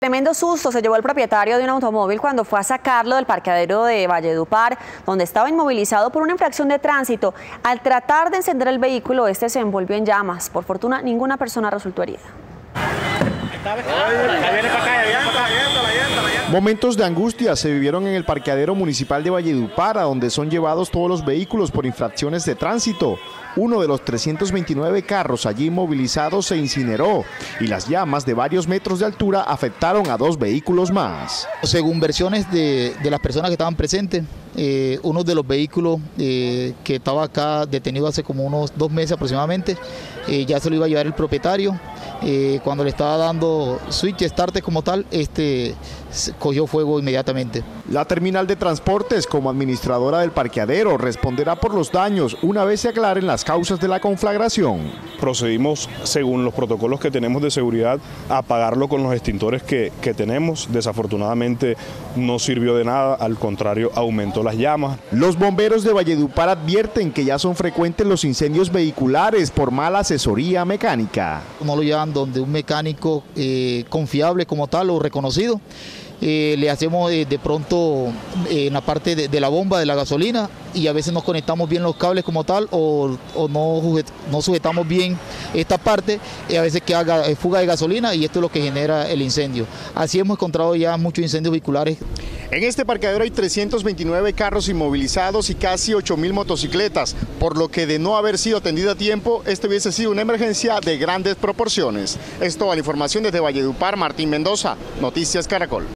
Tremendo susto se llevó el propietario de un automóvil cuando fue a sacarlo del parqueadero de Valledupar, donde estaba inmovilizado por una infracción de tránsito. Al tratar de encender el vehículo, este se envolvió en llamas. Por fortuna, ninguna persona resultó herida. Momentos de angustia se vivieron en el parqueadero municipal de Valledupar, a donde son llevados todos los vehículos por infracciones de tránsito. Uno de los 329 carros allí inmovilizados se incineró y las llamas de varios metros de altura afectaron a 2 vehículos más. Según versiones de las personas que estaban presentes, uno de los vehículos que estaba acá detenido hace como unos 2 meses aproximadamente, ya se lo iba a llevar el propietario. Cuando le estaba dando switch start como tal, cogió fuego inmediatamente. La terminal de transportes, como administradora del parqueadero, responderá por los daños una vez se aclaren las causas de la conflagración. Procedimos, según los protocolos que tenemos de seguridad, a apagarlo con los extintores que tenemos. Desafortunadamente no sirvió de nada, al contrario, aumentó las llamas. Los bomberos de Valledupar advierten que ya son frecuentes los incendios vehiculares por mala asesoría mecánica. No lo llevan donde un mecánico confiable como tal o reconocido. Le hacemos de pronto en la parte de la bomba de la gasolina y a veces no conectamos bien los cables como tal o no sujetamos bien esta parte y a veces queda fuga de gasolina y esto es lo que genera el incendio. Así hemos encontrado ya muchos incendios vehiculares. En este parqueadero hay 329 carros inmovilizados y casi 8.000 motocicletas, por lo que de no haber sido atendido a tiempo, esto hubiese sido una emergencia de grandes proporciones. Es toda la información desde Valledupar, Martín Mendoza, Noticias Caracol.